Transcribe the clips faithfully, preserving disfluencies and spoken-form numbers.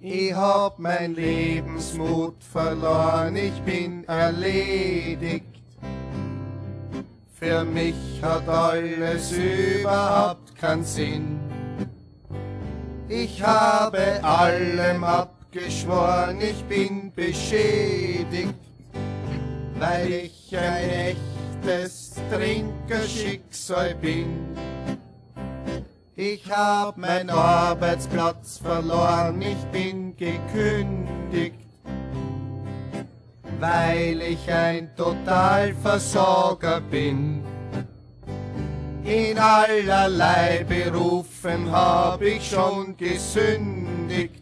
Ich hab mein Lebensmut verloren, ich bin erledigt. Für mich hat alles überhaupt keinen Sinn. Ich habe allem abgeschworen, ich bin beschädigt, weil ich ein echtes Trinkerschicksal bin. Ich hab meinen Arbeitsplatz verloren, ich bin gekündigt, weil ich ein Totalversorger bin. In allerlei Berufen hab ich schon gesündigt.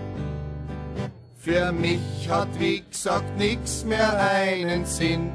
Für mich hat wie gesagt nix mehr einen Sinn.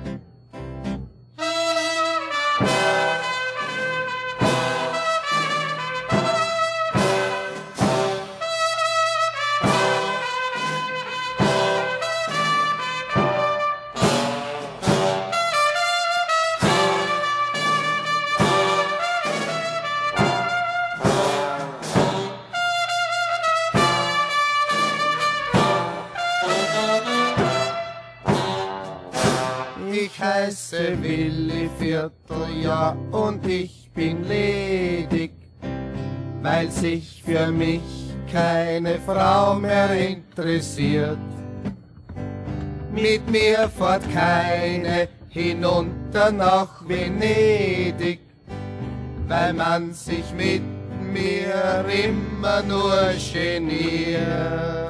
Ich heiße Willi Vierteljahr und ich bin ledig, weil sich für mich keine Frau mehr interessiert. Mit mir fährt keine hinunter nach Venedig, weil man sich mit mir immer nur geniert.